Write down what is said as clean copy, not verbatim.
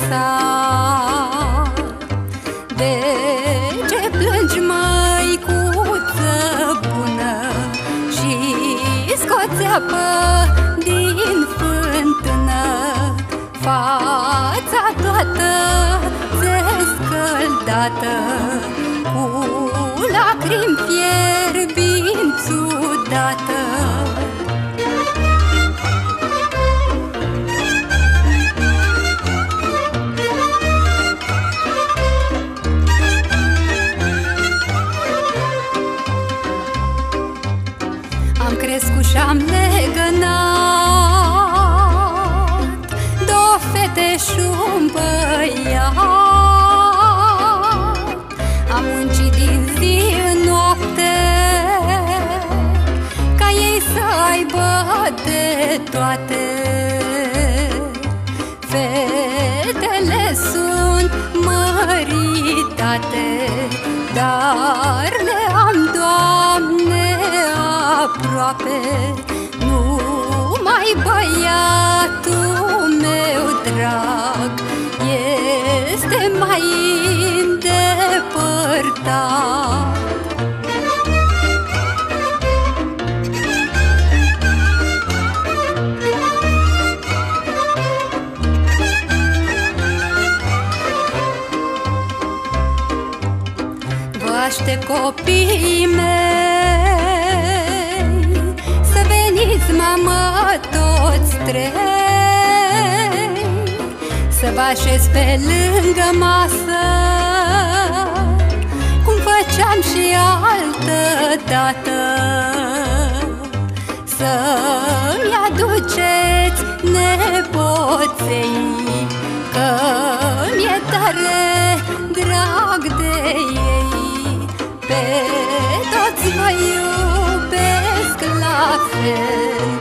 viața. De ce plângi, măicuță bună, și scoți apă din fântână? Fața toată ți-e scăldată, cu lacrimi fierbinți udată. Am crescut și-am legănat două fete și-un băiat. Am muncit din zi în noapte ca ei să aibă de toate. Fetele sunt măritate, dar le-am, Doamne, aproape. Numai băiatul meu drag este mai îndepărtat. Vă aștept, copiii mei, să veniți, mamă, toți trei, să vă așez pe lângă masă, cum făceam și altă dată. Să-mi aduceți nepoței, că mi-e tare drag de ei. Pe toți vă iubesc la fel.